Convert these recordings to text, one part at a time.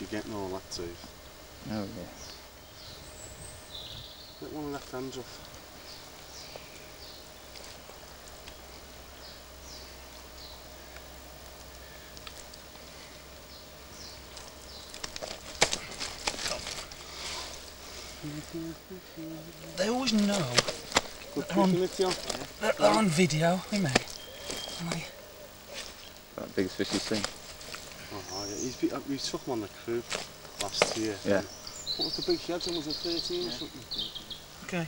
getting all that too. Oh yeah. Get one left hand off. They always know Good they're on, it, yeah. they're on video, they may. That biggest fish you've seen? Oh yeah, we took him on the crew last year. Yeah. What was the big shed? Was it 13 or something? Okay.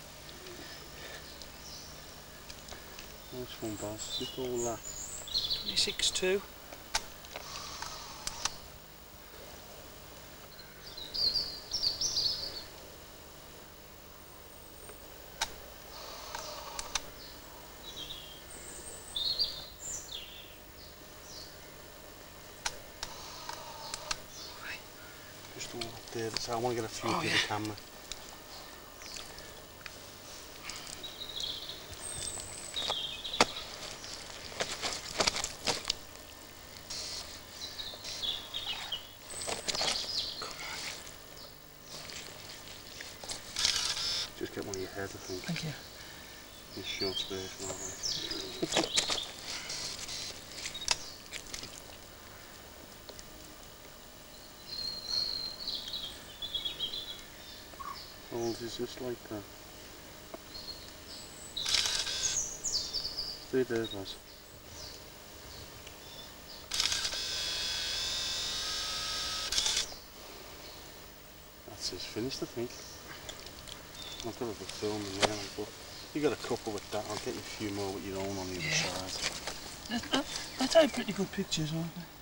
Nice one, Baz. Just all that. 6'2". Just all up there. So I want to get a few of the camera. Just get one of your head, I think. Thank you. In short version of it. How old is this like that? Stay there, Baz. That's it, finished I think. I've got a bit of film in there, but you got a couple with that. I'll get you a few more with your own on the other side. They take pretty good pictures, aren't they?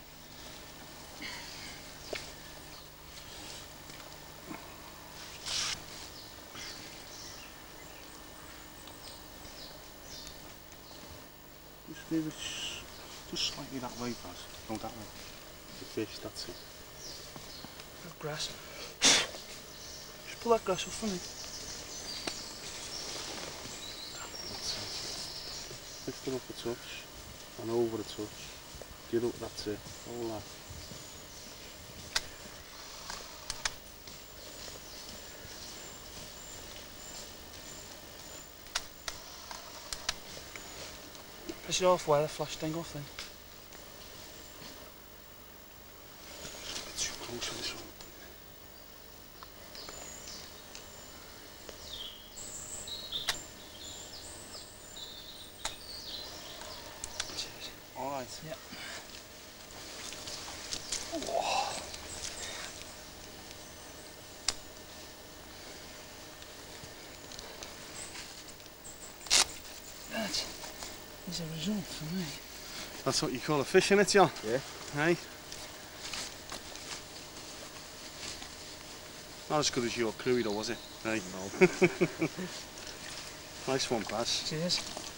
Just leave it just slightly that way, Baz. No, that way. The fish, that's it. Grass. Just pull that grass off for me. Lift it up a touch and over a touch. Get up, that's it. All that. Press it off while the flash thing off then. A bit too close for this one. All right. Yeah. That is a result for me. That's what you call a fish, innit, John? Yeah. Hey? Not as good as your crew, though, was it? Hey? No. Nice one, Baz. Cheers.